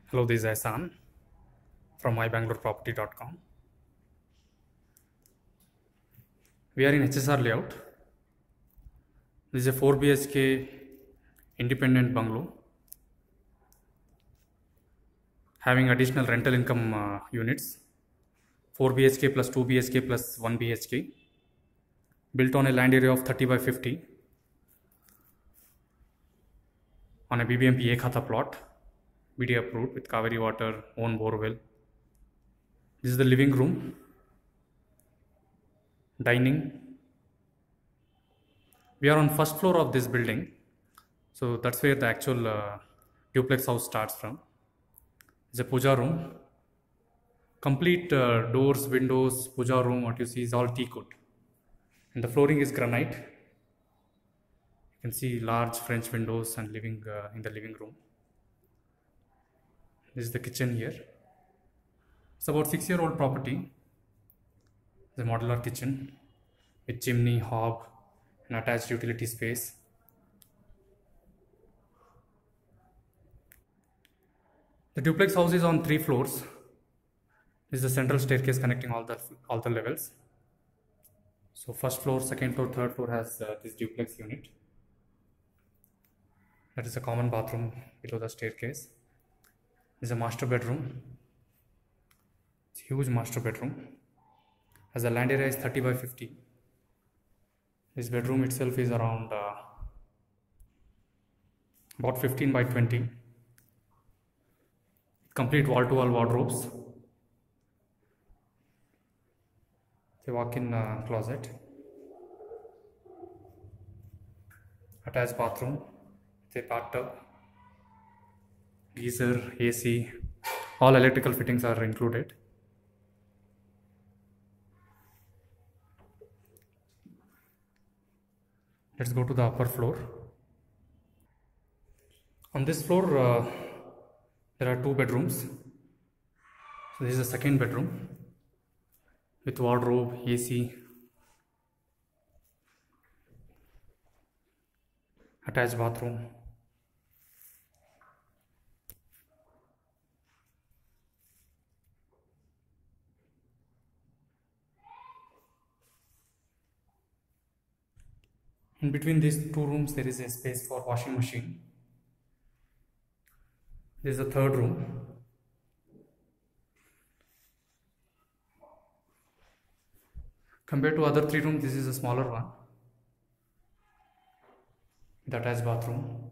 Hello, this is Ahsan from mybangaloreproperty.com. We are in HSR layout. This is a 4 BHK independent bungalow having additional rental income units, 4 BHK plus 2 BHK plus 1 BHK, built on a land area of 30 by 50 on a BBMP Ekhata plot, BD approved with Kaveri water, own borewell. This is the living room, dining. We are on first floor of this building, so that's where the actual duplex house starts from. It's a puja room, complete doors, windows, puja room. What you see is all teak wood, and the flooring is granite. You can see large French windows and living in the living room. This is the kitchen here. It's about 6-year-old property. It's a modular kitchen with chimney, hob, and attached utility space. The duplex house is on 3 floors. This is the central staircase connecting all the levels. So first floor, second floor, third floor has this duplex unit. That is a common bathroom below the staircase. This is a master bedroom. It's a huge master bedroom. As the land area is 30 by 50. This bedroom itself is around about 15 by 20. Complete wall-to-wall wardrobes. It's a walk-in closet. Attached bathroom. It's a bathtub. Geyser, AC, all electrical fittings are included. Let's go to the upper floor. On this floor, there are 2 bedrooms. So this is the second bedroom with wardrobe, AC, attached bathroom. In between these 2 rooms, there is a space for washing machine. This is the third room. Compared to other 3 rooms, this is a smaller one. The attached bathroom.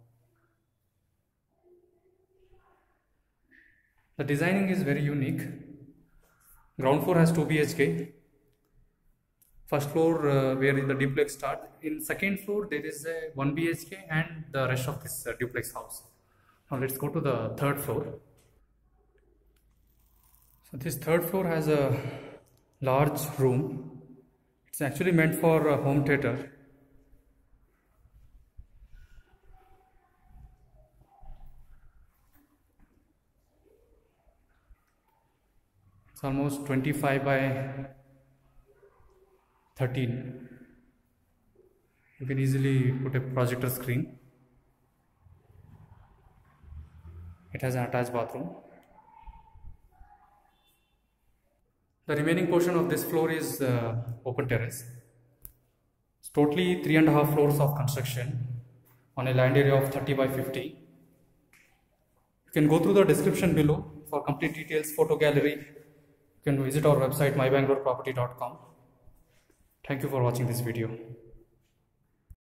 The designing is very unique. Ground floor has 2 BHK. First floor where the duplex starts. In second floor there is a 1 BHK and the rest of this duplex house. Now let's go to the third floor. So this third floor has a large room. It's actually meant for a home theater. It's almost 25 by 13. You can easily put a projector screen. It has an attached bathroom. The remaining portion of this floor is open terrace. It's totally 3.5 floors of construction on a land area of 30 by 50. You can go through the description below for complete details, photo gallery. You can visit our website mybangaloreproperty.com. Thank you for watching this video.